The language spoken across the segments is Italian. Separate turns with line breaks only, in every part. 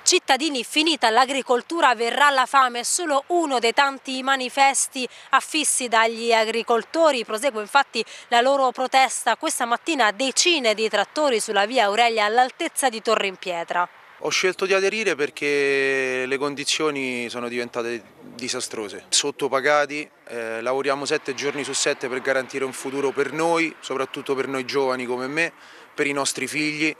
Cittadini, finita l'agricoltura verrà la fame, è solo uno dei tanti manifesti affissi dagli agricoltori. Prosegue infatti la loro protesta questa mattina, decine di trattori sulla via Aurelia all'altezza di Torre in Pietra.
Ho scelto di aderire perché le condizioni sono diventate disastrose, sottopagati, lavoriamo 7 giorni su 7 per garantire un futuro per noi, soprattutto per noi giovani come me, per i nostri figli.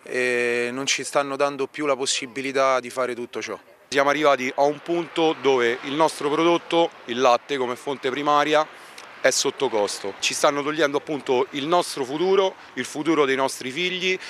E non ci stanno dando più la possibilità di fare tutto ciò.
Siamo arrivati a un punto dove il nostro prodotto, il latte come fonte primaria, è sotto costo. Ci stanno togliendo appunto il nostro futuro, il futuro dei nostri figli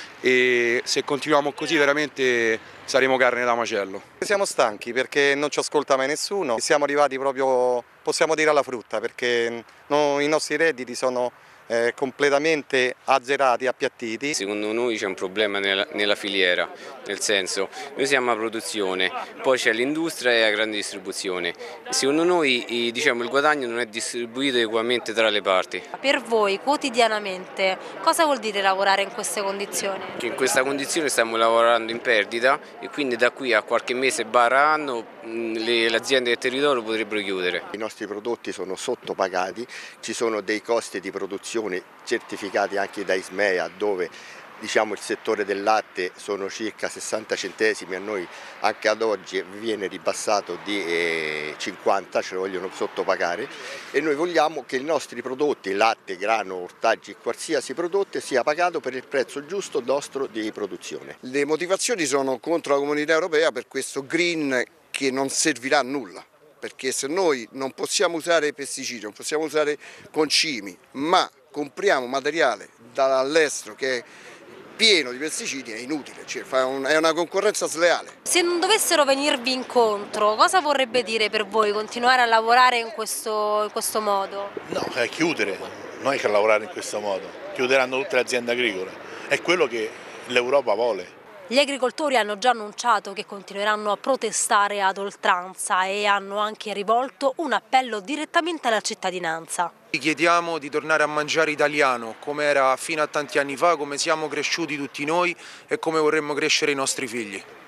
e se continuiamo così veramente saremo carne da macello.
Siamo stanchi perché non ci ascolta mai nessuno, siamo arrivati proprio, possiamo dire, alla frutta perché i nostri redditi sono completamente azzerati, appiattiti.
Secondo noi c'è un problema nella filiera, nel senso noi siamo a produzione, poi c'è l'industria e la grande distribuzione. Secondo noi il guadagno non è distribuito equamente tra le parti.
Per voi quotidianamente cosa vuol dire lavorare in queste condizioni?
Che in questa condizione stiamo lavorando in perdita e quindi da qui a qualche mese barra anno le aziende del territorio potrebbero chiudere.
I nostri prodotti sono sottopagati, ci sono dei costi di produzione certificati anche da Ismea dove il settore del latte sono circa 60 centesimi, a noi anche ad oggi viene ribassato di 50, ce lo vogliono sottopagare e noi vogliamo che i nostri prodotti, latte, grano, ortaggi, qualsiasi prodotto sia pagato per il prezzo giusto nostro di produzione.
Le motivazioni sono contro la Comunità Europea per questo green che non servirà a nulla. Perché se noi non possiamo usare pesticidi, non possiamo usare concimi, ma compriamo materiale dall'estero che è pieno di pesticidi, è inutile, è una concorrenza sleale.
Se non dovessero venirvi incontro, cosa vorrebbe dire per voi continuare a lavorare in questo modo?
No, è chiudere, non è che lavorare in questo modo, chiuderanno tutte le aziende agricole, è quello che l'Europa vuole.
Gli agricoltori hanno già annunciato che continueranno a protestare ad oltranza e hanno anche rivolto un appello direttamente alla cittadinanza.
Chiediamo di tornare a mangiare italiano, come era fino a tanti anni fa, come siamo cresciuti tutti noi e come vorremmo crescere i nostri figli.